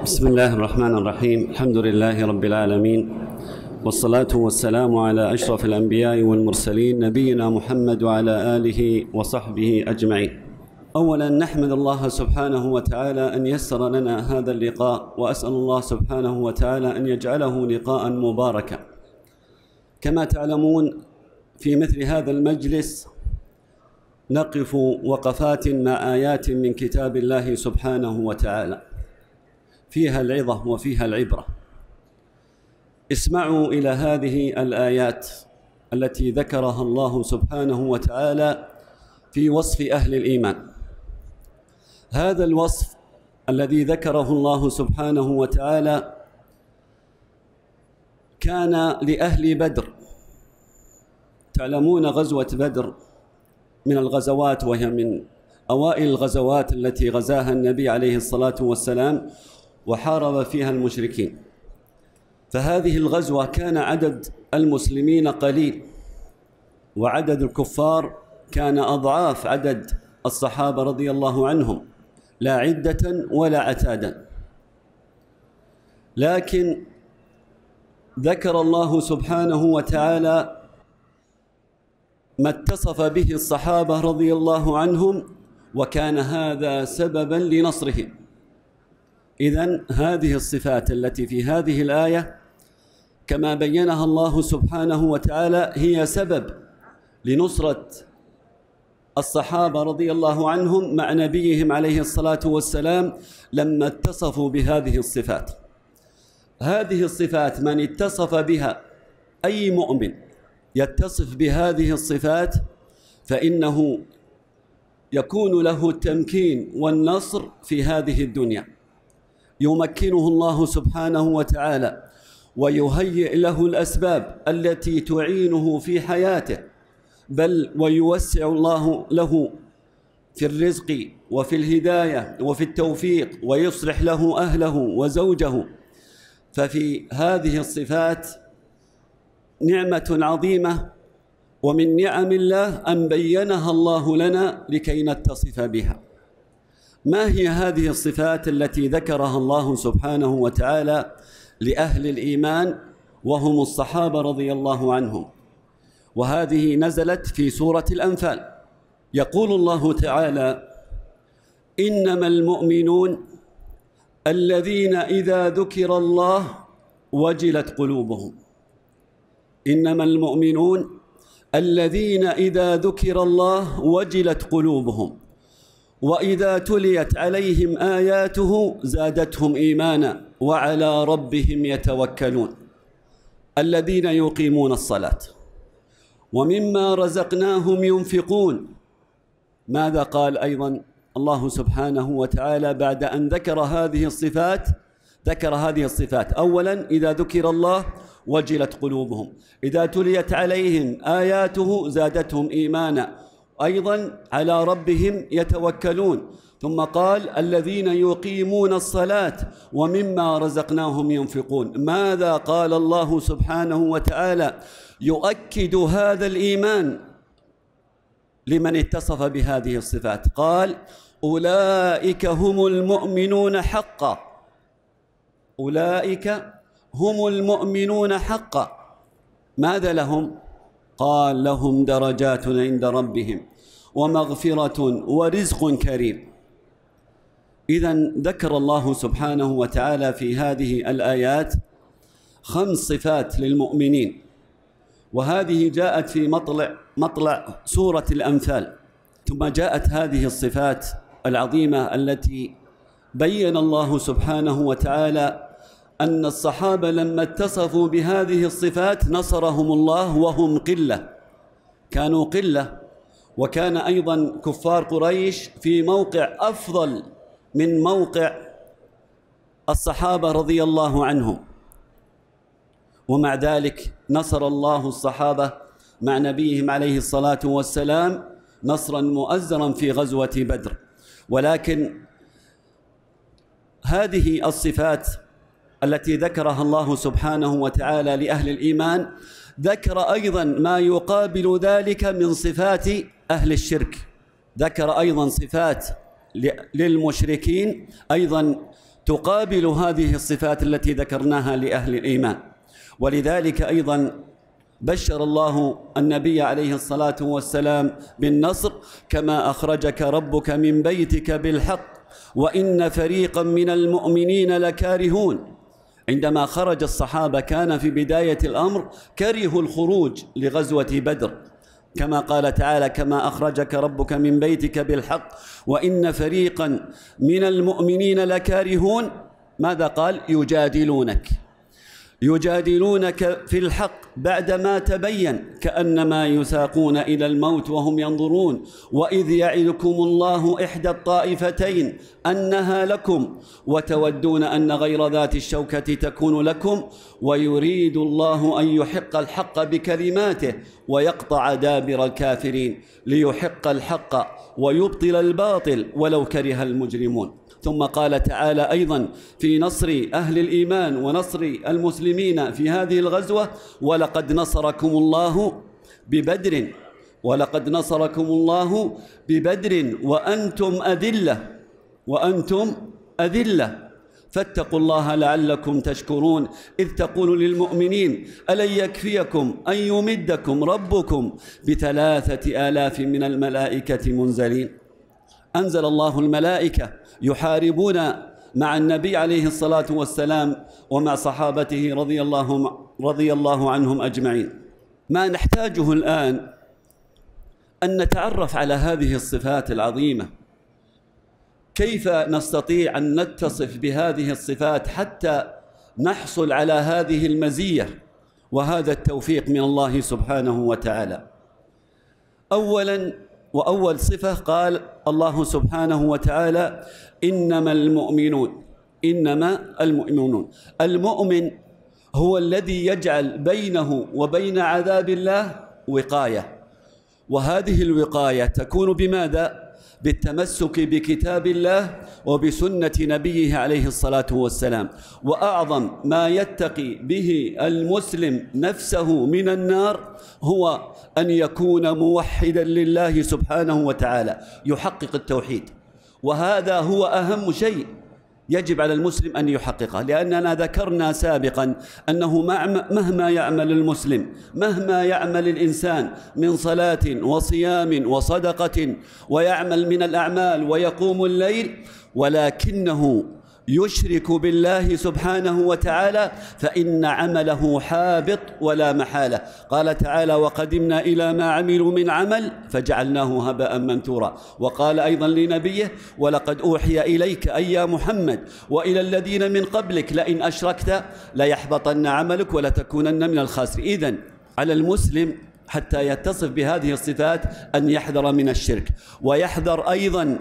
بسم الله الرحمن الرحيم. الحمد لله رب العالمين، والصلاة والسلام على أشرف الأنبياء والمرسلين نبينا محمد وعلى آله وصحبه أجمعين. أولا نحمد الله سبحانه وتعالى أن يسر لنا هذا اللقاء، وأسأل الله سبحانه وتعالى أن يجعله لقاء مباركا. كما تعلمون في مثل هذا المجلس نقف وقفات مع آيات من كتاب الله سبحانه وتعالى فيها العظة وفيها العبرة. اسمعوا إلى هذه الآيات التي ذكرها الله سبحانه وتعالى في وصف أهل الإيمان. هذا الوصف الذي ذكره الله سبحانه وتعالى كان لأهل بدر. تعلمون غزوة بدر من الغزوات، وهي من أوائل الغزوات التي غزاها النبي عليه الصلاة والسلام وحارب فيها المشركين. فهذه الغزوة كان عدد المسلمين قليل، وعدد الكفار كان أضعاف عدد الصحابة رضي الله عنهم، لا عدة ولا عتادا. لكن ذكر الله سبحانه وتعالى ما اتصف به الصحابة رضي الله عنهم، وكان هذا سببا لنصرهم. إذن هذه الصفات التي في هذه الآية كما بينها الله سبحانه وتعالى هي سبب لنصرة الصحابة رضي الله عنهم مع نبيهم عليه الصلاة والسلام لما اتصفوا بهذه الصفات. هذه الصفات من اتصف بها، أي مؤمن يتصف بهذه الصفات، فإنه يكون له التمكين والنصر في هذه الدنيا. يمكنه الله سبحانه وتعالى ويهيئ له الأسباب التي تعينه في حياته، بل ويوسع الله له في الرزق وفي الهداية وفي التوفيق، ويصلح له أهله وزوجه. ففي هذه الصفات نعمة عظيمة، ومن نعم الله أن بينها الله لنا لكي نتصف بها. ما هي هذه الصفات التي ذكرها الله سبحانه وتعالى لأهل الإيمان وهم الصحابة رضي الله عنهم؟ وهذه نزلت في سورة الأنفال. يقول الله تعالى: إنما المؤمنون الذين إذا ذكر الله وجلت قلوبهم. إنما المؤمنون الذين إذا ذكر الله وجلت قلوبهم وإذا تليت عليهم آياته زادتهم إيمانا وعلى ربهم يتوكلون الذين يقيمون الصلاة ومما رزقناهم ينفقون. ماذا قال أيضا الله سبحانه وتعالى بعد أن ذكر هذه الصفات؟ ذكر هذه الصفات أولا: إذا ذكر الله وجلت قلوبهم، إذا تليت عليهم آياته زادتهم إيمانا، أيضا على ربهم يتوكلون. ثم قال: الذين يقيمون الصلاة ومما رزقناهم ينفقون. ماذا قال الله سبحانه وتعالى يؤكد هذا الإيمان لمن اتصف بهذه الصفات؟ قال: أولئك هم المؤمنون حقا. أولئك هم المؤمنون حقا. ماذا لهم؟ قال: لهم درجات عند ربهم ومغفرة ورزق كريم. إذن ذكر الله سبحانه وتعالى في هذه الآيات 5 صفات للمؤمنين، وهذه جاءت في مطلع سورة الأنفال. ثم جاءت هذه الصفات العظيمة التي بين الله سبحانه وتعالى أن الصحابة لما اتصفوا بهذه الصفات نصرهم الله وهم قلة، كانوا قلة، وكان أيضا كفار قريش في موقع أفضل من موقع الصحابة رضي الله عنهم، ومع ذلك نصر الله الصحابة مع نبيهم عليه الصلاة والسلام نصرا مؤزرا في غزوة بدر. ولكن هذه الصفات التي ذكرها الله سبحانه وتعالى لأهل الإيمان ذكر أيضا ما يقابل ذلك من صفات أهل الشرك. ذكر أيضا صفات للمشركين أيضا تقابل هذه الصفات التي ذكرناها لأهل الإيمان. ولذلك أيضا بشر الله النبي عليه الصلاة والسلام بالنصر: كما أخرجك ربك من بيتك بالحق وإن فريقا من المؤمنين لكارهون. عندما خرج الصحابة كان في بداية الأمر كرهوا الخروج لغزوة بدر، كما قال تعالى: كما أخرجك ربك من بيتك بالحق وإن فريقا من المؤمنين لكارهون. ماذا قال؟ يجادلونك في الحق بعدما تبين كأنما يساقون إلى الموت وهم ينظرون، وإذ يعدكم الله إحدى الطائفتين أنها لكم وتودون أن غير ذات الشوكة تكون لكم ويريد الله أن يحق الحق بكلماته ويقطع دابر الكافرين ليحق الحق ويبطل الباطل ولو كره المجرمون. ثم قال تعالى أيضا في نصر أهل الإيمان ونصر المسلمين في هذه الغزوة: ولقد نصركم الله ببدر وأنتم أذلة فاتقوا الله لعلكم تشكرون، إذ تقول للمؤمنين: ألن يكفيكم أن يمدكم ربكم ب3,000 من الملائكة منزلين. أنزل الله الملائكة يحاربون مع النبي عليه الصلاة والسلام ومع صحابته رضي الله عنهم أجمعين. ما نحتاجه الآن أن نتعرف على هذه الصفات العظيمة، كيف نستطيع أن نتصف بهذه الصفات حتى نحصل على هذه المزية وهذا التوفيق من الله سبحانه وتعالى. أول صفة قال الله سبحانه وتعالى: إنما المؤمنون. المؤمن هو الذي يجعل بينه وبين عذاب الله وقاية، وهذه الوقاية تكون بماذا؟ بالتمسك بكتاب الله وبسنة نبيه عليه الصلاة والسلام. وأعظم ما يتقي به المسلم نفسه من النار هو أن يكون موحدا لله سبحانه وتعالى، يحقق التوحيد، وهذا هو أهم شيء يجب على المسلم أن يحققه. لأننا ذكرنا سابقا أنه مهما يعمل المسلم، مهما يعمل الإنسان من صلاة وصيام وصدقة ويعمل من الأعمال ويقوم الليل، ولكنه يشرك بالله سبحانه وتعالى فإن عمله حابط ولا محالة. قال تعالى: وقدمنا إلى ما عملوا من عمل فجعلناه هباء منثورا. وقال أيضا لنبيه: ولقد أوحي إليك أي يا محمد وإلى الذين من قبلك لئن أشركت ليحبطن عملك ولتكونن من الخاسرين. إذن على المسلم حتى يتصف بهذه الصفات أن يحذر من الشرك، ويحذر أيضا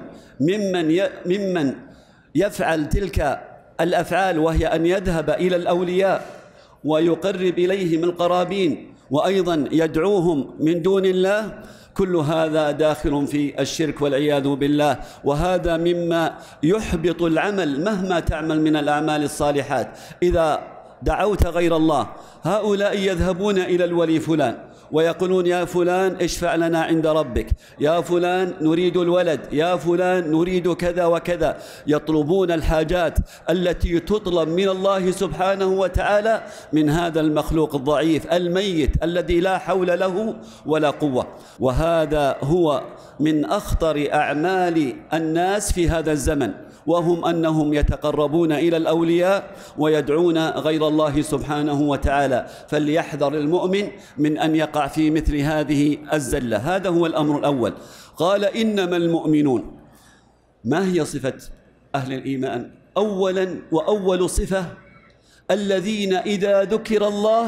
ممن يفعل تلك الأفعال، وهي أن يذهب إلى الأولياء ويقرب إليهم القرابين وأيضا يدعوهم من دون الله. كل هذا داخل في الشرك والعياذ بالله، وهذا مما يحبط العمل مهما تعمل من الأعمال الصالحات. إذا دعوت غير الله، هؤلاء يذهبون إلى الولي فلان ويقولون: يا فلان اشفع لنا عند ربك، يا فلان نريد الولد، يا فلان نريد كذا وكذا. يطلبون الحاجات التي تطلب من الله سبحانه وتعالى من هذا المخلوق الضعيف الميت الذي لا حول له ولا قوة. وهذا هو من أخطر أعمال الناس في هذا الزمن، وهم أنهم يتقربون إلى الأولياء ويدعون غير الله سبحانه وتعالى. فليحذر المؤمن من أن يقع في مثل هذه الزلة. هذا هو الأمر الأول. قال: إنما المؤمنون. ما هي صفة أهل الإيمان؟ أولا وأول صفة: الذين إذا ذكر الله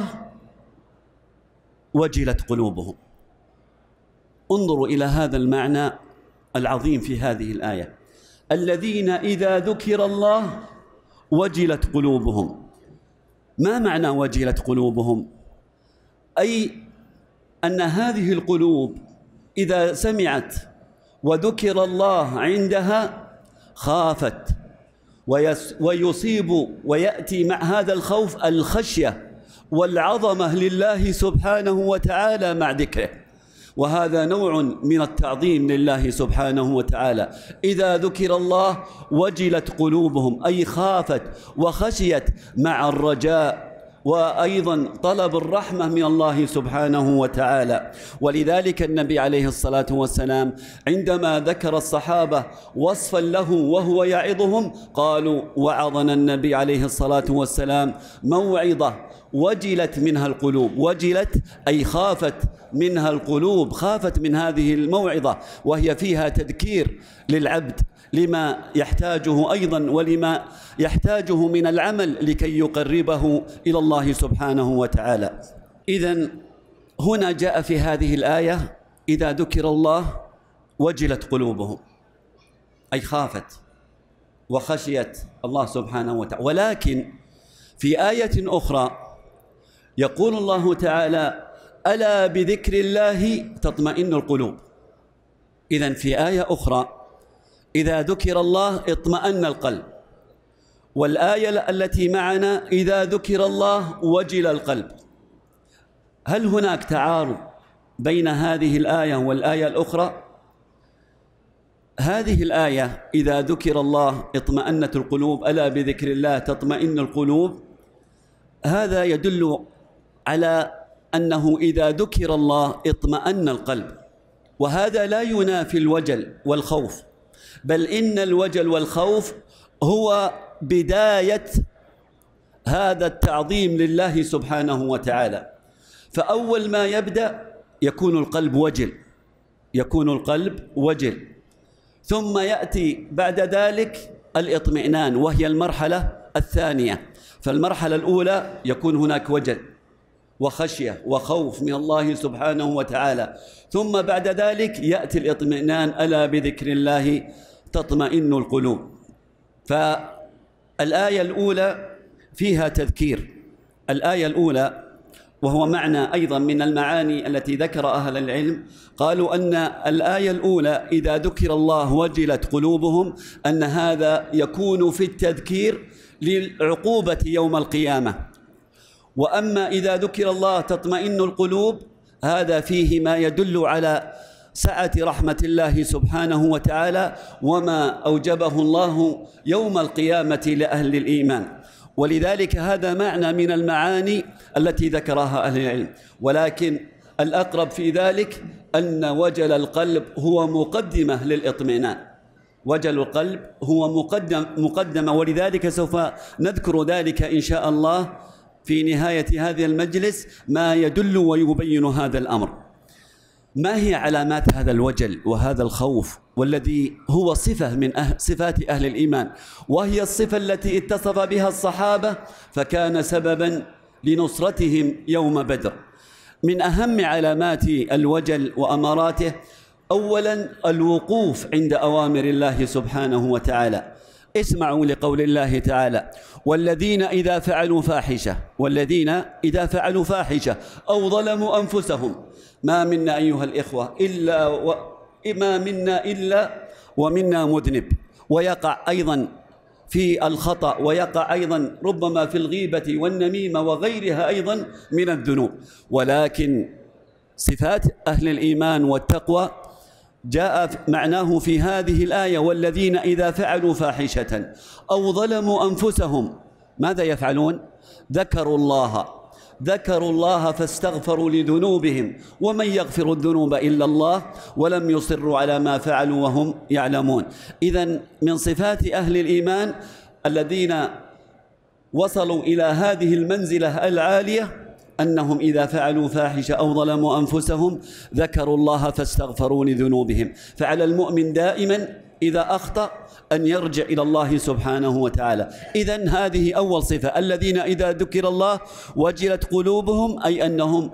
وجلت قلوبهم. انظروا إلى هذا المعنى العظيم في هذه الآية: الذين إذا ذكر الله وجلت قلوبهم. ما معنى وجلت قلوبهم؟ أي أن هذه القلوب إذا سمعت وذكر الله عندها خافت، ويصيب ويأتي مع هذا الخوف الخشية والعظمة لله سبحانه وتعالى مع ذكره. وهذا نوع من التعظيم لله سبحانه وتعالى. إذا ذكر الله وجلت قلوبهم، أي خافت وخشيت مع الرجاء وأيضا طلب الرحمة من الله سبحانه وتعالى. ولذلك النبي عليه الصلاة والسلام عندما ذكر الصحابة وصفا له وهو يعظهم قالوا: وعظنا النبي عليه الصلاة والسلام موعظة وجلت منها القلوب. وجلت أي خافت منها القلوب، خافت من هذه الموعظة، وهي فيها تذكير للعبد لما يحتاجه أيضا ولما يحتاجه من العمل لكي يقربه إلى الله سبحانه وتعالى. إذن هنا جاء في هذه الآية: إذا ذكر الله وجلت قلوبهم، أي خافت وخشيت الله سبحانه وتعالى. ولكن في آية أخرى يقول الله تعالى: ألا بذكر الله تطمئن القلوب. إذن في آية أخرى: إذا ذكر الله اطمأن القلب. والآية التي معنا: إذا ذكر الله وجل القلب. هل هناك تعارض بين هذه الآية والآية الأخرى؟ هذه الآية: إذا ذكر الله اطمأنت القلوب، ألا بذكر الله تطمئن القلوب، هذا يدل على أنه إذا ذكر الله اطمأن القلب، وهذا لا ينافي الوجل والخوف، بل إن الوجل والخوف هو بداية هذا التعظيم لله سبحانه وتعالى. فأول ما يبدأ يكون القلب وجل، يكون القلب وجل، ثم يأتي بعد ذلك الاطمئنان، وهي المرحلة الثانية. فالمرحلة الأولى يكون هناك وجل وخشية وخوف من الله سبحانه وتعالى، ثم بعد ذلك يأتي الاطمئنان: ألا بذكر الله تطمئن القلوب. فالآية الأولى فيها تذكير، الآية الأولى، وهو معنى أيضا من المعاني التي ذكر أهل العلم، قالوا أن الآية الأولى: إذا ذكر الله وجلت قلوبهم، أن هذا يكون في التذكير للعقوبة يوم القيامة. وأما إذا ذكر الله تطمئن القلوب، هذا فيه ما يدل على سعة رحمة الله سبحانه وتعالى وما أوجبه الله يوم القيامة لأهل الإيمان. ولذلك هذا معنى من المعاني التي ذكرها أهل العلم. ولكن الأقرب في ذلك أن وجل القلب هو مقدمة للإطمئنان، وجل القلب هو مقدمة، ولذلك سوف نذكر ذلك إن شاء الله في نهاية هذا المجلس ما يدل ويبين هذا الأمر. ما هي علامات هذا الوجل وهذا الخوف، والذي هو صفة من صفات أهل الإيمان، وهي الصفة التي اتصف بها الصحابة فكان سببا لنصرتهم يوم بدر؟ من أهم علامات الوجل وأماراته: أولا الوقوف عند أوامر الله سبحانه وتعالى. اسمعوا لقول الله تعالى: والذين إذا فعلوا فاحشة أو ظلموا أنفسهم. ما منا أيها الإخوة إلا ومنا مذنب، ويقع أيضا في الخطأ، ويقع أيضا ربما في الغيبة والنميمة وغيرها أيضا من الذنوب. ولكن صفات أهل الإيمان والتقوى جاء معناه في هذه الآية: والذين إذا فعلوا فاحشة أو ظلموا أنفسهم ماذا يفعلون؟ ذكروا الله فاستغفروا لذنوبهم، ومن يغفر الذنوب إلا الله، ولم يصروا على ما فعلوا وهم يعلمون. إذن من صفات أهل الإيمان الذين وصلوا إلى هذه المنزلة العالية أنهم إذا فعلوا فاحشة أو ظلموا أنفسهم ذكروا الله فاستغفروا لذنوبهم. فعلى المؤمن دائما إذا أخطأ أن يرجع إلى الله سبحانه وتعالى. إذن هذه أول صفة: الذين إذا ذكر الله وجلت قلوبهم، أي أنهم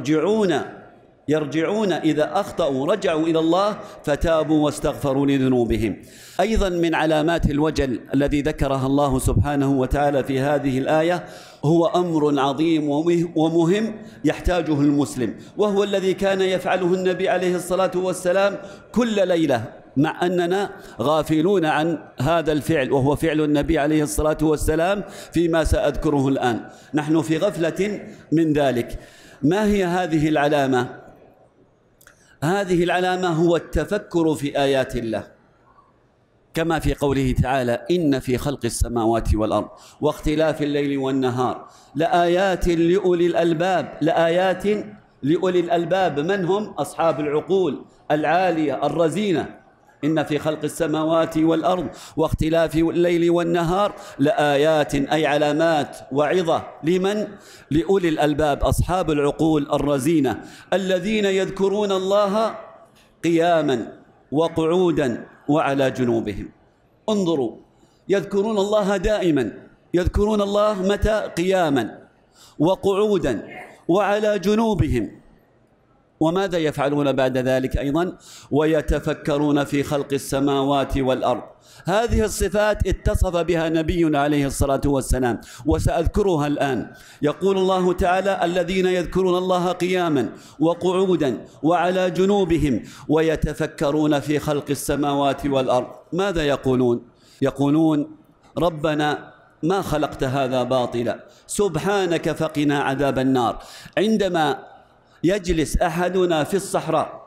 يرجعون إذا أخطأوا رجعوا إلى الله فتابوا واستغفروا لذنوبهم. أيضا من علامات الوجل الذي ذكرها الله سبحانه وتعالى في هذه الآية هو أمر عظيم ومهم يحتاجه المسلم، وهو الذي كان يفعله النبي عليه الصلاة والسلام كل ليلة، مع أننا غافلون عن هذا الفعل، وهو فعل النبي عليه الصلاة والسلام فيما سأذكره الآن. نحن في غفلة من ذلك. ما هي هذه العلامة؟ هذه العلامة هو التفكر في آيات الله، كما في قوله تعالى: إن في خلق السماوات والأرض واختلاف الليل والنهار لآيات لأولي الألباب. لآيات لأولي الألباب من هم؟ أصحاب العقول العالية الرزينة. إن في خلق السماوات والأرض واختلاف الليل والنهار لآيات، أي علامات وعظة. لمن؟ لأولي الألباب، أصحاب العقول الرزينة، الذين يذكرون الله قياما وقعودا وعلى جنوبهم. انظروا، يذكرون الله دائما، يذكرون الله متى؟ قياما وقعودا وعلى جنوبهم. وماذا يفعلون بعد ذلك أيضا؟ ويتفكرون في خلق السماوات والأرض. هذه الصفات اتصف بها نبينا عليه الصلاة والسلام، وسأذكرها الآن. يقول الله تعالى: الذين يذكرون الله قياما وقعودا وعلى جنوبهم ويتفكرون في خلق السماوات والأرض. ماذا يقولون؟ يقولون: ربنا ما خلقت هذا باطلا، سبحانك فقنا عذاب النار. عندما يجلس أحدنا في الصحراء،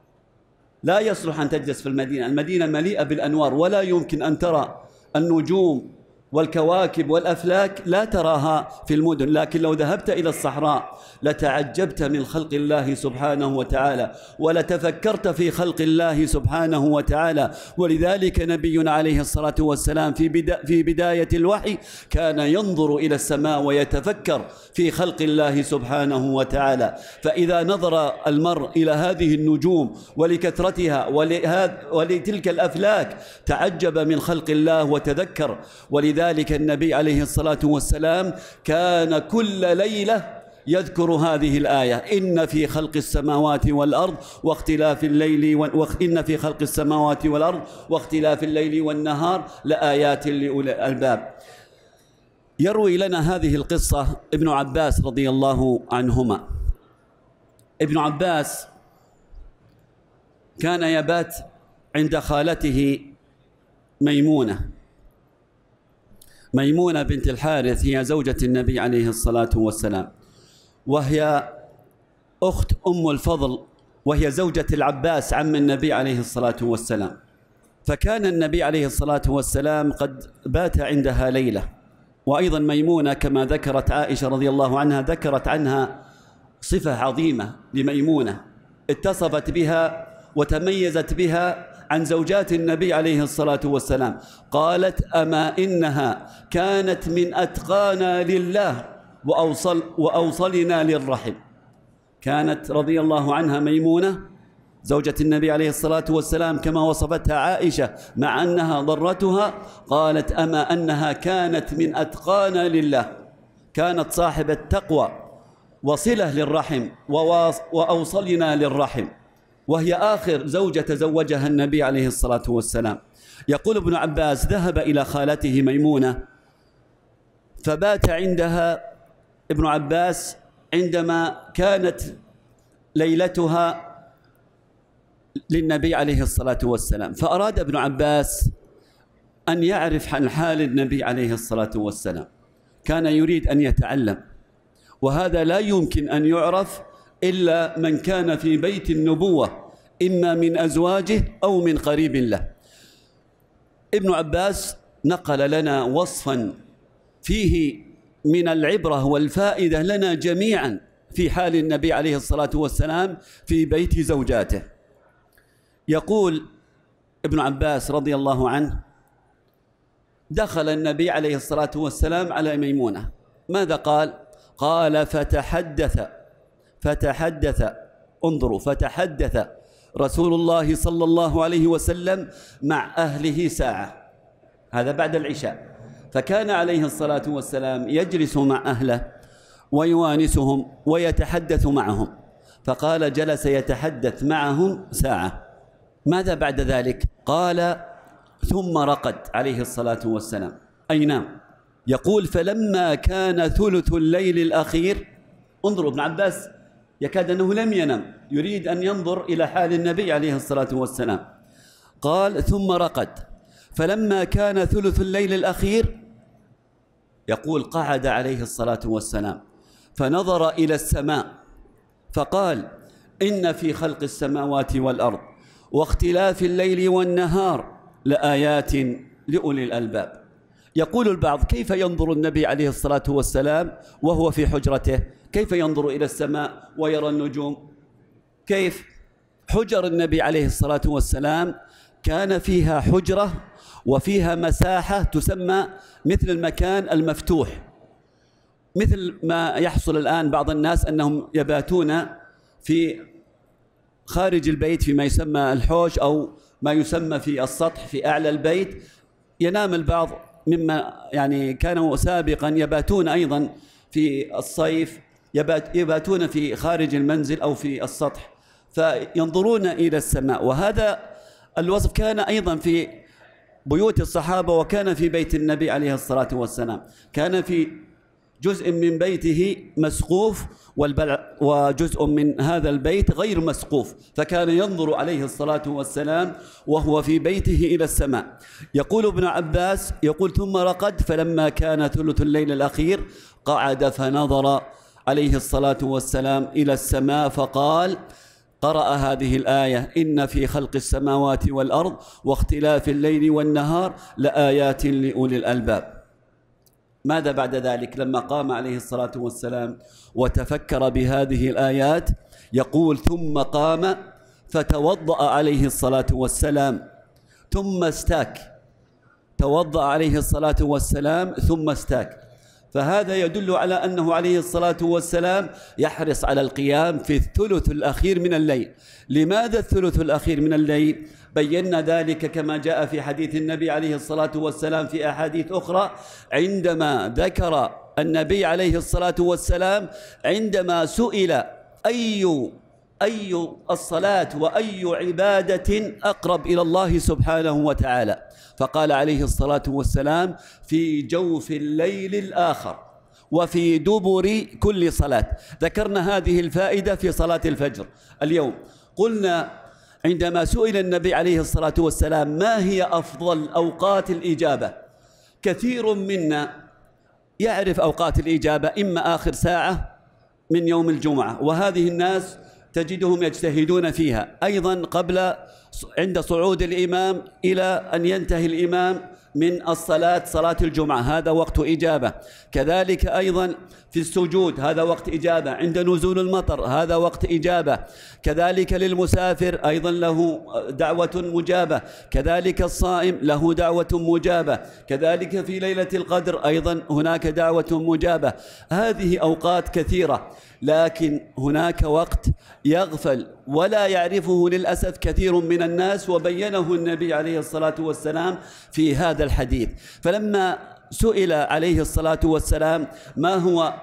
لا يصلح أن تجلس في المدينة، المدينة مليئة بالأنوار، ولا يمكن أن ترى النجوم والكواكب والأفلاك، لا تراها في المدن. لكن لو ذهبت إلى الصحراء لتعجبت من خلق الله سبحانه وتعالى، ولتفكرت في خلق الله سبحانه وتعالى. ولذلك نبينا عليه الصلاة والسلام في بداية الوحي كان ينظر إلى السماء ويتفكر في خلق الله سبحانه وتعالى. فإذا نظر المرء إلى هذه النجوم ولكثرتها ولتلك الأفلاك تعجب من خلق الله وتذكر. ولذلك النبي عليه الصلاة والسلام كان كل ليلة يذكر هذه الآية: إن في خلق السماوات والأرض واختلاف الليل إن في خلق السماوات والأرض واختلاف الليل والنهار لآيات لأولي الألباب. يروي لنا هذه القصة ابن عباس رضي الله عنهما. ابن عباس كان يبات عند خالته ميمونة بنت الحارث، هي زوجة النبي عليه الصلاة والسلام، وهي أخت أم الفضل، وهي زوجة العباس عم النبي عليه الصلاة والسلام. فكان النبي عليه الصلاة والسلام قد بات عندها ليلة. وأيضا ميمونة كما ذكرت عائشة رضي الله عنها، ذكرت عنها صفة عظيمة لميمونة اتصفت بها وتميزت بها عن زوجات النبي عليه الصلاة والسلام. قالت: أما إنها كانت من أتقانا لله وأوصلنا للرحم. كانت رضي الله عنها ميمونة زوجة النبي عليه الصلاة والسلام كما وصفتها عائشة، مع أنها ضرتها، قالت: أما أنها كانت من أتقانا لله، كانت صاحبة تقوى وصلة للرحم وأوصلنا للرحم، وهي آخر زوجة تزوجها النبي عليه الصلاة والسلام. يقول ابن عباس: ذهب إلى خالته ميمونة فبات عندها ابن عباس عندما كانت ليلتها للنبي عليه الصلاة والسلام. فأراد ابن عباس أن يعرف عن حال النبي عليه الصلاة والسلام، كان يريد أن يتعلم، وهذا لا يمكن أن يعرف إلا من كان في بيت النبوة، إما من أزواجه أو من قريب له. ابن عباس نقل لنا وصفا فيه من العبرة والفائدة لنا جميعا في حال النبي عليه الصلاة والسلام في بيت زوجاته. يقول ابن عباس رضي الله عنه: دخل النبي عليه الصلاة والسلام على ميمونة. ماذا قال؟ قال: فتحدث انظروا، فتحدث رسول الله صلى الله عليه وسلم مع أهله ساعة. هذا بعد العشاء. فكان عليه الصلاة والسلام يجلس مع أهله ويوانسهم ويتحدث معهم. فقال: جلس يتحدث معهم ساعة. ماذا بعد ذلك؟ قال: ثم رقد عليه الصلاة والسلام، أي نام. يقول: فلما كان ثلث الليل الأخير، انظروا ابن عباس يكاد أنه لم ينم، يريد أن ينظر إلى حال النبي عليه الصلاة والسلام. قال: ثم رقد، فلما كان ثلث الليل الأخير، يقول: قعد عليه الصلاة والسلام فنظر إلى السماء فقال: إن في خلق السماوات والأرض واختلاف الليل والنهار لآيات لأولي الألباب. يقول البعض: كيف ينظر النبي عليه الصلاة والسلام وهو في حجرته؟ كيف ينظر إلى السماء ويرى النجوم؟ كيف؟ حجر النبي عليه الصلاة والسلام كان فيها حجرة وفيها مساحة تسمى مثل المكان المفتوح، مثل ما يحصل الآن بعض الناس أنهم يباتون في خارج البيت فيما يسمى الحوش أو ما يسمى في السطح في أعلى البيت. ينام البعض مما يعني كانوا سابقا يباتون أيضا في الصيف، يباتون في خارج المنزل أو في السطح فينظرون إلى السماء. وهذا الوصف كان أيضا في بيوت الصحابة وكان في بيت النبي عليه الصلاة والسلام. كان في جزء من بيته مسقوف وجزء من هذا البيت غير مسقوف، فكان ينظر عليه الصلاة والسلام وهو في بيته إلى السماء. يقول ابن عباس يقول: ثم رقد فلما كان ثلث الليل الأخير قعد فنظر عليه الصلاة والسلام إلى السماء فقال، قرأ هذه الآية: إن في خلق السماوات والأرض واختلاف الليل والنهار لآيات لأولي الألباب. ماذا بعد ذلك لما قام عليه الصلاة والسلام وتفكر بهذه الآيات؟ يقول: ثم قام فتوضأ عليه الصلاة والسلام ثم استاك. توضأ عليه الصلاة والسلام ثم استاك. فهذا يدل على أنه عليه الصلاة والسلام يحرص على القيام في الثلث الأخير من الليل. لماذا الثلث الأخير من الليل؟ بينا ذلك كما جاء في حديث النبي عليه الصلاة والسلام في أحاديث أخرى، عندما ذكر النبي عليه الصلاة والسلام عندما سئل أي الصلاة وأي عبادة أقرب إلى الله سبحانه وتعالى، فقال عليه الصلاة والسلام: في جوف الليل الآخر وفي دبر كل صلاة. ذكرنا هذه الفائدة في صلاة الفجر اليوم. قلنا عندما سئل النبي عليه الصلاة والسلام ما هي أفضل أوقات الإجابة، كثير منا يعرف أوقات الإجابة إما آخر ساعة من يوم الجمعة، وهذه الناس تجدهم يجتهدون فيها، أيضا عند صعود الإمام إلى أن ينتهي الإمام من الصلاة، صلاة الجمعة هذا وقت إجابة. كذلك أيضا في السجود هذا وقت إجابة، عند نزول المطر هذا وقت إجابة، كذلك للمسافر أيضا له دعوة مجابة، كذلك الصائم له دعوة مجابة، كذلك في ليلة القدر أيضا هناك دعوة مجابة. هذه أوقات كثيرة، لكن هناك وقت يغفل ولا يعرفه للأسف كثير من الناس، وبينه النبي عليه الصلاة والسلام في هذا الحديث. فلما سئل عليه الصلاة والسلام ما هو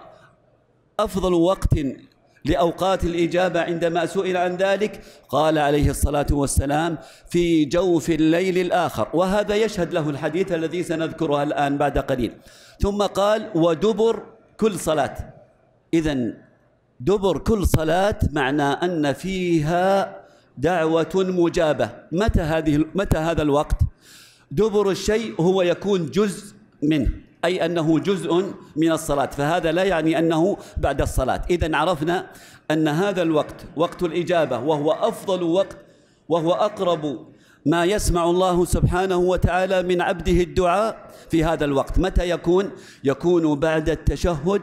أفضل وقت لأوقات الإجابة عندما سئل عن ذلك، قال عليه الصلاة والسلام: في جوف الليل الآخر، وهذا يشهد له الحديث الذي سنذكره الآن بعد قليل. ثم قال: ودبر كل صلاة. إذن دبر كل صلاة معنى أن فيها دعوة مجابة. متى هذا الوقت؟ دبر الشيء هو يكون جزء منه، أي أنه جزء من الصلاة، فهذا لا يعني أنه بعد الصلاة. إذن عرفنا أن هذا الوقت وقت الإجابة، وهو أفضل وقت وهو أقرب ما يسمع الله سبحانه وتعالى من عبده الدعاء في هذا الوقت. متى يكون؟ يكون بعد التشهد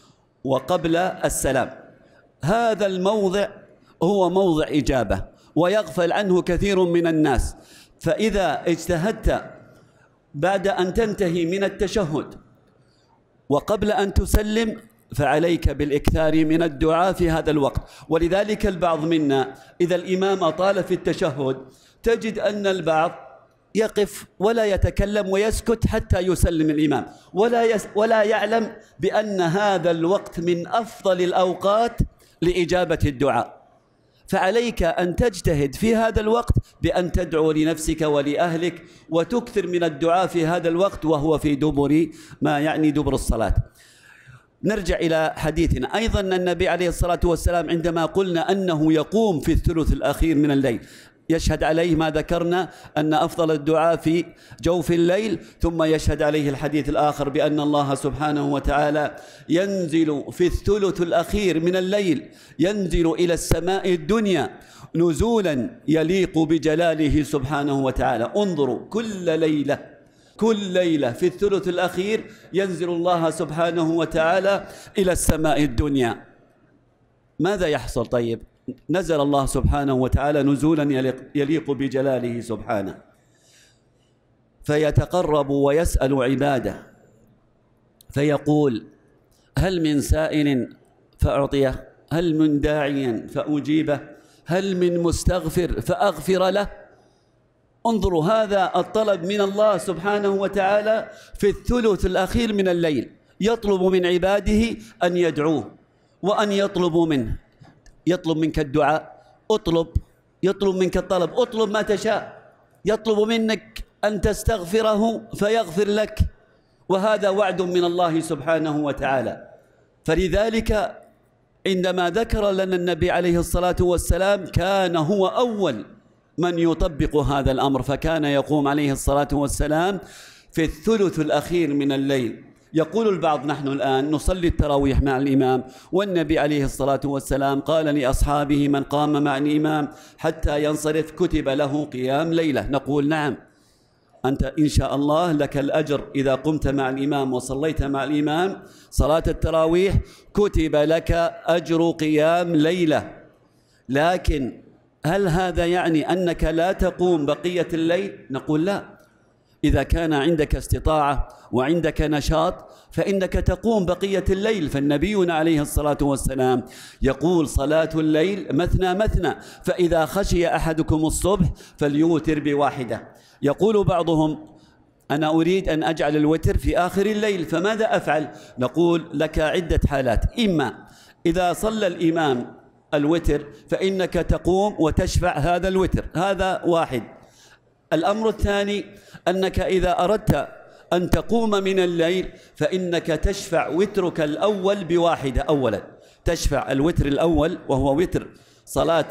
وقبل السلام. هذا الموضع هو موضع إجابة ويغفل عنه كثير من الناس. فإذا اجتهدت بعد أن تنتهي من التشهد وقبل أن تسلم فعليك بالإكثار من الدعاء في هذا الوقت. ولذلك البعض منا إذا الإمام أطال في التشهد تجد أن البعض يقف ولا يتكلم ويسكت حتى يسلم الإمام، ولا يعلم بأن هذا الوقت من أفضل الأوقات لإجابة الدعاء. فعليك أن تجتهد في هذا الوقت بأن تدعو لنفسك ولأهلك وتكثر من الدعاء في هذا الوقت، وهو في دبر ما يعني دبر الصلاة. نرجع إلى حديثنا. أيضا النبي عليه الصلاة والسلام عندما قلنا أنه يقوم في الثلث الأخير من الليل، يشهد عليه ما ذكرنا أن أفضل الدعاء في جوف الليل، ثم يشهد عليه الحديث الآخر بأن الله سبحانه وتعالى ينزل في الثلث الأخير من الليل، ينزل إلى السماء الدنيا نزولا يليق بجلاله سبحانه وتعالى. انظروا، كل ليلة في الثلث الأخير ينزل الله سبحانه وتعالى إلى السماء الدنيا. ماذا يحصل؟ طيب، نزل الله سبحانه وتعالى نزولا يليق بجلاله سبحانه، فيتقرب ويسأل عباده فيقول: هل من سائل فأعطيه؟ هل من داعي فأجيبه؟ هل من مستغفر فأغفر له؟ انظروا، هذا الطلب من الله سبحانه وتعالى في الثلث الأخير من الليل، يطلب من عباده أن يدعوه وأن يطلبوا منه. يطلب منك الدعاء، يطلب منك الطلب، اطلب ما تشاء. يطلب منك أن تستغفره فيغفر لك، وهذا وعد من الله سبحانه وتعالى. فلذلك عندما ذكر لنا النبي عليه الصلاة والسلام كان هو أول من يطبق هذا الأمر، فكان يقوم عليه الصلاة والسلام في الثلث الأخير من الليل. يقول البعض: نحن الآن نصلي التراويح مع الإمام، والنبي عليه الصلاة والسلام قال لأصحابه: من قام مع الإمام حتى ينصرف كتب له قيام ليلة. نقول: نعم، أنت إن شاء الله لك الأجر إذا قمت مع الإمام وصليت مع الإمام صلاة التراويح، كتب لك أجر قيام ليلة. لكن هل هذا يعني أنك لا تقوم بقية الليل؟ نقول: لا. إذا كان عندك استطاعة وعندك نشاط فإنك تقوم بقية الليل. فالنبينا عليه الصلاة والسلام يقول: صلاة الليل مثنى مثنى، فإذا خشي أحدكم الصبح فليوتر بواحدة. يقول بعضهم: أنا أريد أن أجعل الوتر في آخر الليل، فماذا أفعل؟ نقول: لك عدة حالات. إما إذا صلى الإمام الوتر فإنك تقوم وتشفع هذا الوتر، هذا واحد. الأمر الثاني أنك إذا أردت أن تقوم من الليل فإنك تشفع وترك الأول بواحدة. أولا تشفع الوتر الأول وهو وتر صلاة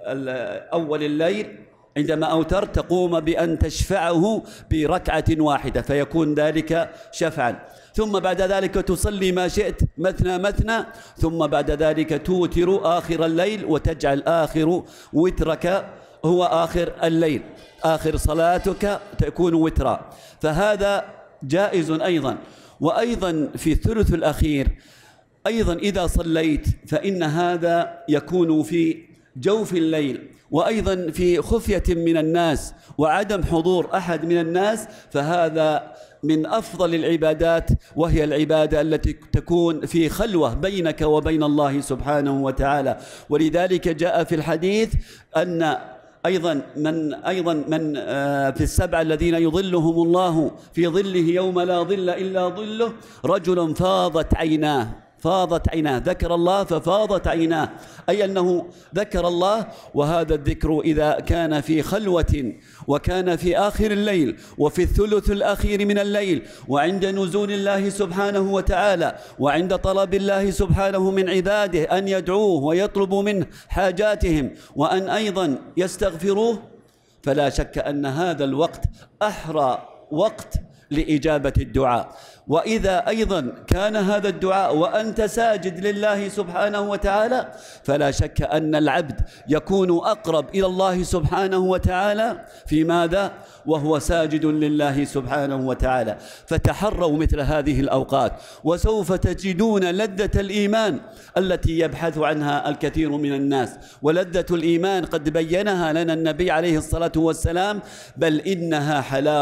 أول الليل، عندما أوتر تقوم بأن تشفعه بركعة واحدة فيكون ذلك شفعا، ثم بعد ذلك تصلي ما شئت مثنى مثنى، ثم بعد ذلك توتر آخر الليل وتجعل آخر وترك هو آخر الليل، آخر صلاتك تكون وترا. فهذا جائز أيضا. وأيضا في الثلث الأخير أيضا إذا صليت فإن هذا يكون في جوف الليل، وأيضا في خفية من الناس وعدم حضور أحد من الناس، فهذا من أفضل العبادات، وهي العبادة التي تكون في خلوة بينك وبين الله سبحانه وتعالى. ولذلك جاء في الحديث أن أيضا من في السبعة الذين يظلهم الله في ظله يوم لا ظل إلا ظله: رجل فاضت عيناه، ذكر الله ففاضت عيناه، أي أنه ذكر الله. وهذا الذكر إذا كان في خلوة وكان في آخر الليل وفي الثلث الأخير من الليل وعند نزول الله سبحانه وتعالى وعند طلب الله سبحانه من عباده أن يدعوه ويطلبوا منه حاجاتهم وأن أيضا يستغفروه، فلا شك أن هذا الوقت أحرى وقت لإجابة الدعاء. وإذا أيضا كان هذا الدعاء وأنت ساجد لله سبحانه وتعالى فلا شك أن العبد يكون أقرب إلى الله سبحانه وتعالى في ماذا؟ وهو ساجد لله سبحانه وتعالى. فتحروا مثل هذه الأوقات وسوف تجدون لذة الإيمان التي يبحث عنها الكثير من الناس. ولذة الإيمان قد بينها لنا النبي عليه الصلاة والسلام: بل إنها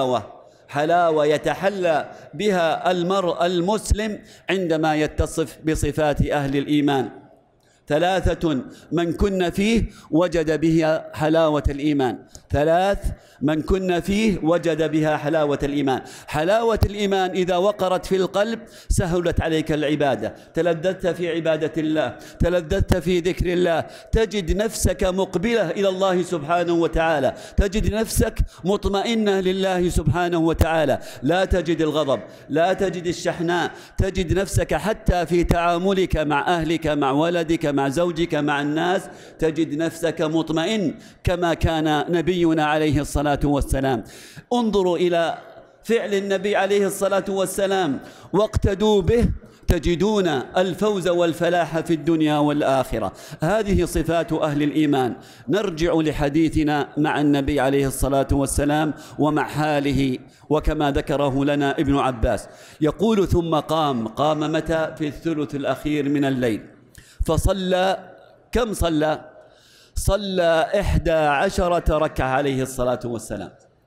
حلاوة يتحلى بها المرء المسلم عندما يتصف بصفات أهل الإيمان. 3 من كن فيه وجد بها حلاوة الإيمان. ثلاث من كن فيه وجد بها حلاوة الإيمان. حلاوة الإيمان إذا وقرت في القلب سهلت عليك العبادة، تلذذت في عبادة الله، تلذذت في ذكر الله، تجد نفسك مقبلة إلى الله سبحانه وتعالى، تجد نفسك مطمئنة لله سبحانه وتعالى، لا تجد الغضب، لا تجد الشحناء، تجد نفسك حتى في تعاملك مع أهلك، مع ولدك، مع زوجك، مع الناس، تجد نفسك مطمئن كما كان نبينا عليه الصلاة والسلام. انظروا إلى فعل النبي عليه الصلاة والسلام واقتدوا به تجدون الفوز والفلاح في الدنيا والآخرة. هذه صفات أهل الإيمان. نرجع لحديثنا مع النبي عليه الصلاة والسلام ومع حاله، وكما ذكره لنا ابن عباس يقول: ثم قام متى؟ في الثلث الأخير من الليل، فصلى. كم صلى؟ صلى 11 ركعة عليه الصلاة والسلام.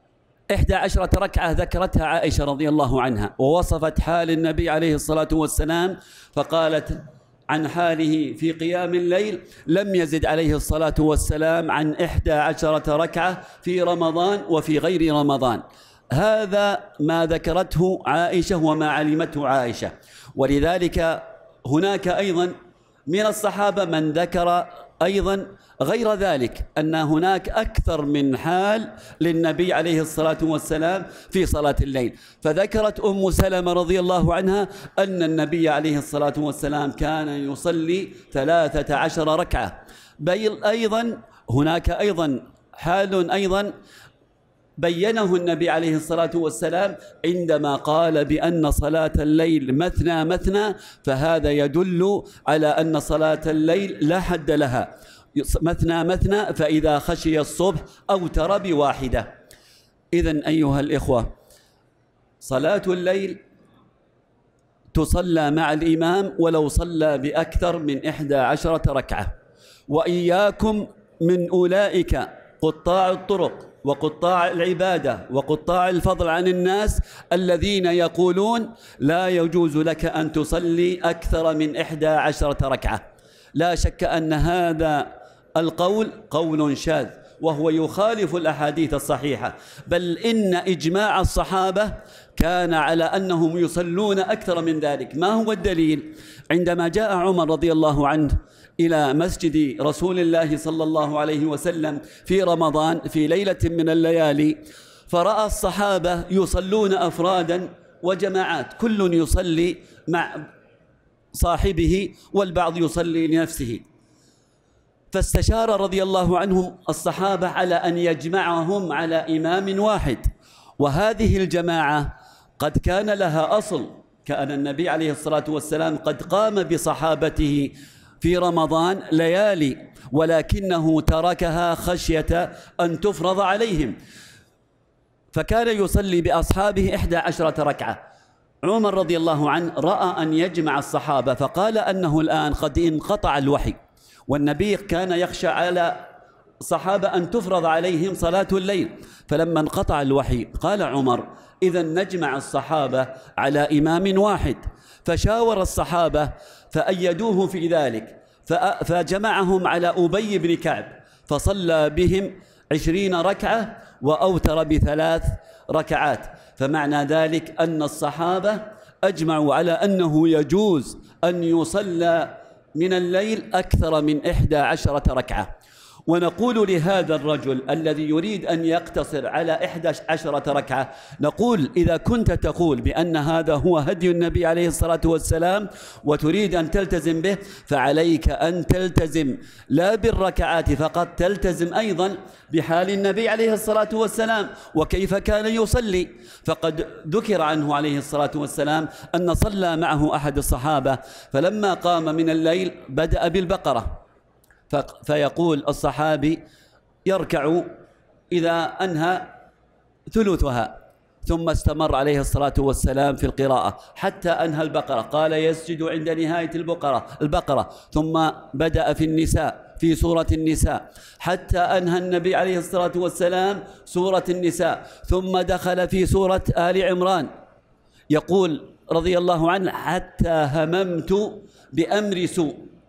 11 ركعة ذكرتها عائشة رضي الله عنها، ووصفت حال النبي عليه الصلاة والسلام فقالت عن حاله في قيام الليل: لم يزد عليه الصلاة والسلام عن 11 ركعة في رمضان وفي غير رمضان. هذا ما ذكرته عائشة وما علمته عائشة. ولذلك هناك أيضا من الصحابة من ذكر أيضا غير ذلك، أن هناك أكثر من حال للنبي عليه الصلاة والسلام في صلاة الليل. فذكرت أم سلمة رضي الله عنها أن النبي عليه الصلاة والسلام كان يصلي 13 ركعة. بل أيضا هناك أيضا حال أيضا بينه النبي عليه الصلاة والسلام عندما قال بأن صلاة الليل مثنى مثنى، فهذا يدل على أن صلاة الليل لا حد لها، مثنى مثنى، فإذا خشي الصبح أوتر بواحدة. إذن أيها الإخوة، صلاة الليل تصلى مع الإمام ولو صلى بأكثر من 11 ركعة. وإياكم من أولئك قطاع الطرق وقطاع العبادة وقطاع الفضل عن الناس الذين يقولون لا يجوز لك أن تصلي أكثر من 11 ركعة. لا شك أن هذا القول قول شاذ، وهو يخالف الأحاديث الصحيحة، بل إن إجماع الصحابة كان على أنهم يصلون أكثر من ذلك. ما هو الدليل؟ عندما جاء عمر رضي الله عنه إلى مسجد رسول الله صلى الله عليه وسلم في رمضان في ليلة من الليالي، فرأى الصحابة يصلون أفرادا وجماعات، كل يصلي مع صاحبه والبعض يصلي لنفسه، فاستشار رضي الله عنهم الصحابة على أن يجمعهم على إمام واحد. وهذه الجماعة قد كان لها أصل، كان النبي عليه الصلاة والسلام قد قام بصحابته في رمضان ليالي، ولكنه تركها خشية أن تفرض عليهم، فكان يصلي بأصحابه 11 ركعة. عمر رضي الله عنه رأى أن يجمع الصحابة، فقال أنه الآن قد انقطع الوحي، والنبي كان يخشى على الصحابة أن تفرض عليهم صلاة الليل. فلما انقطع الوحي قال عمر: إذن نجمع الصحابة على إمام واحد. فشاور الصحابة فأيدوه في ذلك، فجمعهم على أبي بن كعب، فصلى بهم 20 ركعة وأوتر ب3 ركعات. فمعنى ذلك أن الصحابة أجمعوا على أنه يجوز أن يصلى من الليل أكثر من 11 ركعة. ونقول لهذا الرجل الذي يريد أن يقتصر على 11 ركعة، نقول: إذا كنت تقول بأن هذا هو هدي النبي عليه الصلاة والسلام وتريد أن تلتزم به، فعليك أن تلتزم لا بالركعات فقط، تلتزم أيضا بحال النبي عليه الصلاة والسلام وكيف كان يصلي. فقد ذكر عنه عليه الصلاة والسلام أن صلى معه أحد الصحابة، فلما قام من الليل بدأ بالبقرة، فيقول الصحابي: يركع إذا أنهى ثلثها، ثم استمر عليه الصلاة والسلام في القراءة حتى أنهى البقرة، قال: يسجد عند نهاية البقرة، ثم بدأ في النساء في سورة النساء حتى أنهى النبي عليه الصلاة والسلام سورة النساء، ثم دخل في سورة آل عمران. يقول رضي الله عنه: حتى هممت بأمر سوء،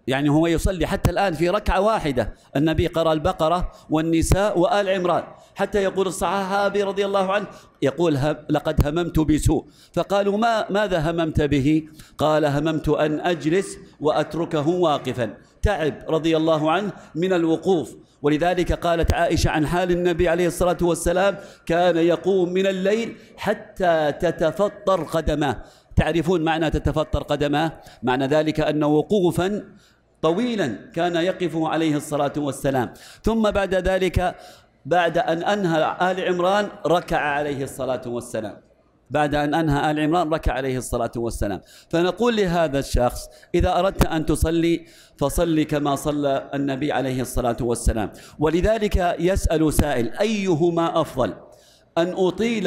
يعني هو يصلي حتى الآن في ركعة واحدة، النبي قرأ البقرة والنساء وآل عمران، حتى يقول الصحابي رضي الله عنه يقول لقد هممت بسوء، فقالوا ماذا هممت به؟ قال هممت أن أجلس وأتركه واقفا، تعب رضي الله عنه من الوقوف. ولذلك قالت عائشة عن حال النبي عليه الصلاة والسلام كان يقوم من الليل حتى تتفطر قدماه. تعرفون معنى تتفطر قدماه؟ معنى ذلك أن وقوفا طويلا كان يقف عليه الصلاة والسلام. ثم بعد ذلك بعد أن أنهى آل عمران ركع عليه الصلاة والسلام، بعد أن أنهى آل عمران ركع عليه الصلاة والسلام. فنقول لهذا الشخص إذا أردت أن تصلي فصلي كما صلى النبي عليه الصلاة والسلام. ولذلك يسأل سائل أيهما أفضل، أن أطيل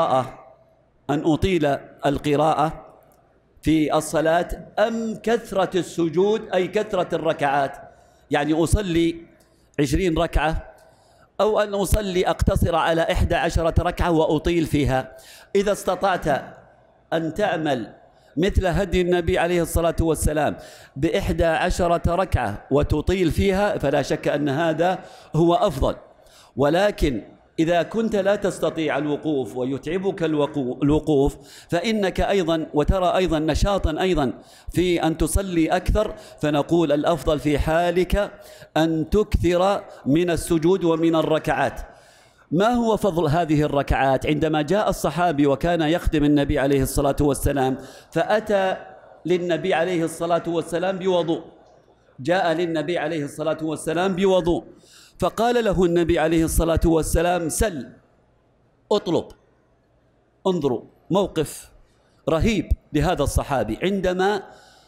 القراءة في الصلاة أم كثرة السجود أي كثرة الركعات؟ يعني أصلي 20 ركعة أو أن أقتصر على 11 ركعة وأطيل فيها. إذا استطعت أن تعمل مثل هدي النبي عليه الصلاة والسلام ب11 ركعة وتطيل فيها فلا شك أن هذا هو أفضل. ولكن إذا كنت لا تستطيع الوقوف ويتعبك الوقوف فإنك أيضا وترى أيضا نشاطا أيضا في أن تصلي أكثر، فنقول الأفضل في حالك أن تكثر من السجود ومن الركعات. ما هو فضل هذه الركعات؟ عندما جاء الصحابي وكان يخدم النبي عليه الصلاة والسلام فأتى للنبي عليه الصلاة والسلام بوضوء، جاء للنبي عليه الصلاة والسلام بوضوء، فقال له النبي عليه الصلاة والسلام سل اطلب. انظروا موقف رهيب لهذا الصحابي، عندما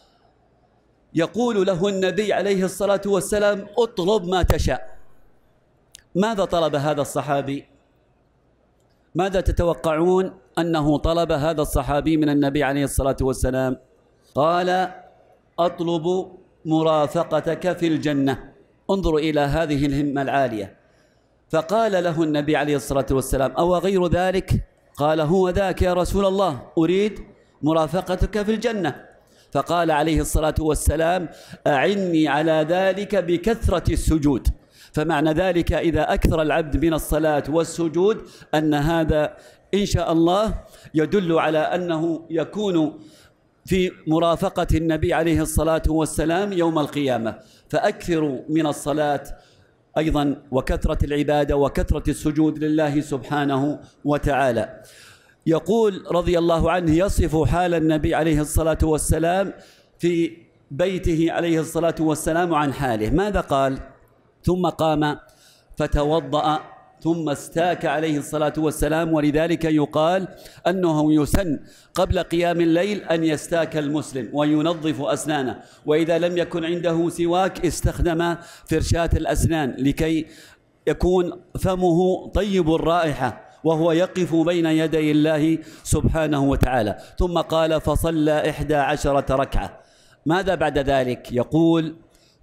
يقول له النبي عليه الصلاة والسلام اطلب ما تشاء. ماذا طلب هذا الصحابي؟ ماذا تتوقعون أنه طلب هذا الصحابي من النبي عليه الصلاة والسلام؟ قال أطلب مرافقتك في الجنة. انظروا إلى هذه الهمة العالية. فقال له النبي عليه الصلاة والسلام أو غير ذلك؟ قال هو ذاك يا رسول الله، أريد مرافقتك في الجنة. فقال عليه الصلاة والسلام أعني على ذلك بكثرة السجود. فمعنى ذلك إذا أكثر العبد من الصلاة والسجود أن هذا إن شاء الله يدل على أنه يكون في مرافقة النبي عليه الصلاة والسلام يوم القيامة. فأكثروا من الصلاة أيضا وكثرة العبادة وكثرة السجود لله سبحانه وتعالى. يقول رضي الله عنه يصف حال النبي عليه الصلاة والسلام في بيته عليه الصلاة والسلام عن حاله. ماذا قال؟ ثم قام فتوضأ ثم استاك عليه الصلاة والسلام. ولذلك يقال أنه يسن قبل قيام الليل أن يستاك المسلم وينظف أسنانه، وإذا لم يكن عنده سواك استخدم فرشاة الأسنان لكي يكون فمه طيب الرائحة وهو يقف بين يدي الله سبحانه وتعالى. ثم قال فصلى 11 ركعة. ماذا بعد ذلك؟ يقول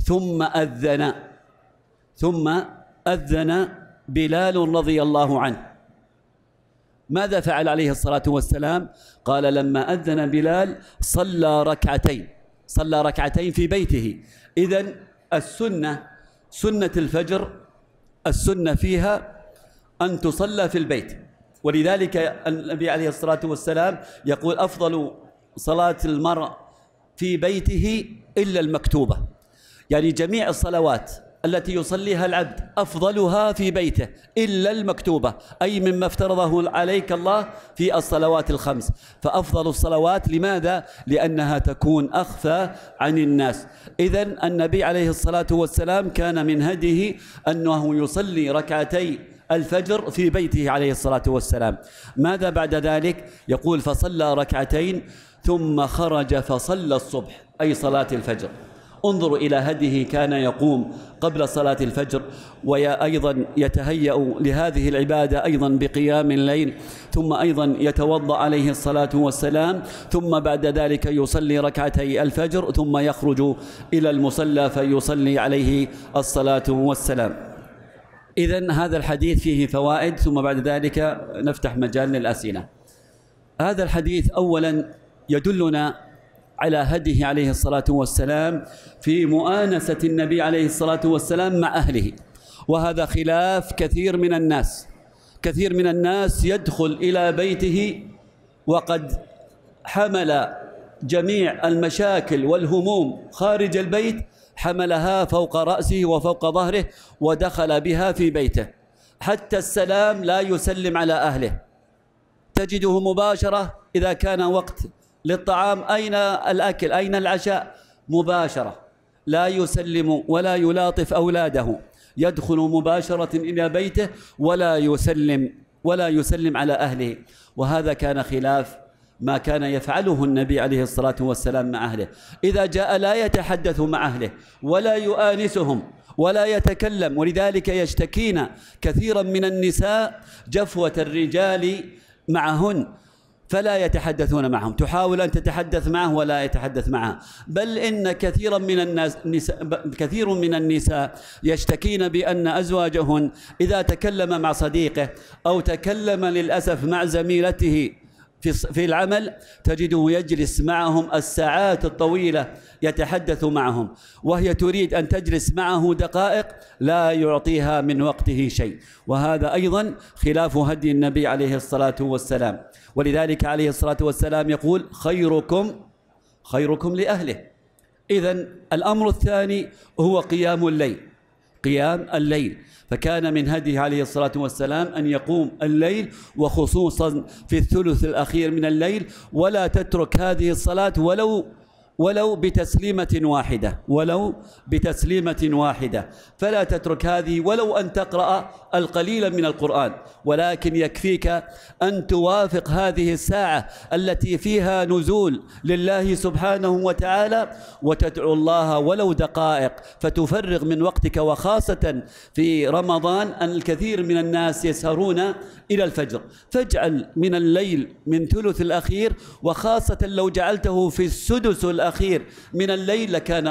ثم أذن بلال رضي الله عنه. ماذا فعل عليه الصلاة والسلام؟ قال لما أذن بلال صلى ركعتين في بيته. إذن سنة الفجر السنة فيها أن تصلى في البيت، ولذلك النبي عليه الصلاة والسلام يقول أفضل صلاة المرء في بيته إلا المكتوبة، يعني جميع الصلوات التي يصليها العبد أفضلها في بيته إلا المكتوبة، أي مما افترضه عليك الله في الصلوات الخمس. فأفضل الصلوات لماذا؟ لأنها تكون أخفى عن الناس. إذن النبي عليه الصلاة والسلام كان من هديه أنه يصلي ركعتي الفجر في بيته عليه الصلاة والسلام. ماذا بعد ذلك؟ يقول فصلى ركعتين ثم خرج فصلى الصبح أي صلاة الفجر. انظروا إلى هديه، كان يقوم قبل صلاة الفجر وأيضا يتهيأ لهذه العبادة أيضا بقيام الليل، ثم أيضا يتوضأ عليه الصلاة والسلام، ثم بعد ذلك يصلي ركعتي الفجر ثم يخرج إلى المصلى فيصلي عليه الصلاة والسلام. إذن هذا الحديث فيه فوائد، ثم بعد ذلك نفتح مجال للأسئلة. هذا الحديث أولا يدلنا على هديه عليه الصلاة والسلام في مؤانسة النبي عليه الصلاة والسلام مع أهله. وهذا خلاف كثير من الناس. كثير من الناس يدخل إلى بيته وقد حمل جميع المشاكل والهموم خارج البيت، حملها فوق رأسه وفوق ظهره ودخل بها في بيته، حتى السلام لا يسلم على أهله. تجده مباشرة إذا كان وقت للطعام، أين الأكل أين العشاء، مباشرة لا يسلم ولا يلاطف أولاده، يدخل مباشرة إلى بيته ولا يسلم على أهله. وهذا كان خلاف ما كان يفعله النبي عليه الصلاة والسلام مع أهله. إذا جاء لا يتحدث مع أهله ولا يؤانسهم ولا يتكلم، ولذلك يشتكين كثيرا من النساء جفوة الرجال معهن، فلا يتحدثون معهم، تحاول أن تتحدث معه ولا يتحدث معها. بل إن كثير من النساء يشتكين بأن أزواجهن إذا تكلم مع صديقه أو تكلم للأسف مع زميلته في العمل تجده يجلس معهم الساعات الطويلة يتحدث معهم، وهي تريد أن تجلس معه دقائق لا يعطيها من وقته شيء. وهذا أيضا خلاف هدي النبي عليه الصلاة والسلام. ولذلك عليه الصلاة والسلام يقول خيركم لأهله. إذن الأمر الثاني هو قيام الليل. فكان من هديه عليه الصلاة والسلام أن يقوم الليل، وخصوصا في الثلث الأخير من الليل، ولا تترك هذه الصلاة ولو بتسليمة واحدة، فلا تترك هذه ولو أن تقرأ القليل من القرآن، ولكن يكفيك أن توافق هذه الساعة التي فيها نزول لله سبحانه وتعالى وتدعو الله ولو دقائق، فتفرغ من وقتك. وخاصة في رمضان أن الكثير من الناس يسهرون إلى الفجر، فاجعل من الليل من ثلث الأخير، وخاصة لو جعلته في السدس الأخير من الليل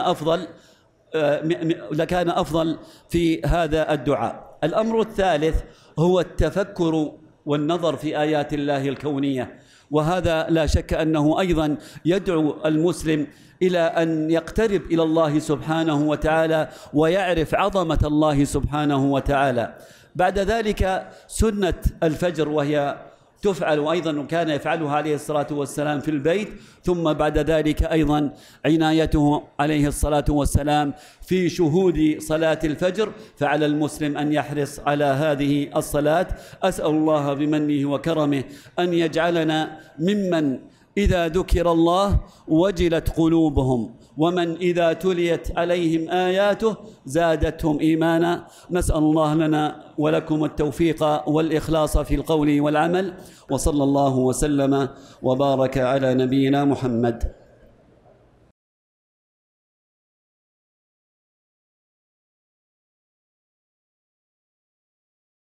لكان أفضل في هذا الدعاء. الأمر الثالث هو التفكر والنظر في آيات الله الكونية، وهذا لا شك أنه أيضا يدعو المسلم إلى أن يقترب إلى الله سبحانه وتعالى ويعرف عظمة الله سبحانه وتعالى. بعد ذلك سنة الفجر، وهي تفعل أيضا وكان يفعلها عليه الصلاة والسلام في البيت. ثم بعد ذلك أيضا عنايته عليه الصلاة والسلام في شهود صلاة الفجر، فعلى المسلم أن يحرص على هذه الصلاة. أسأل الله بمنه وكرمه أن يجعلنا ممن إذا ذكر الله وجلت قلوبهم، ومن إذا تليت عليهم آياته زادتهم إيمانا. نسأل الله لنا ولكم التوفيق والإخلاص في القول والعمل، وصلى الله وسلم وبارك على نبينا محمد.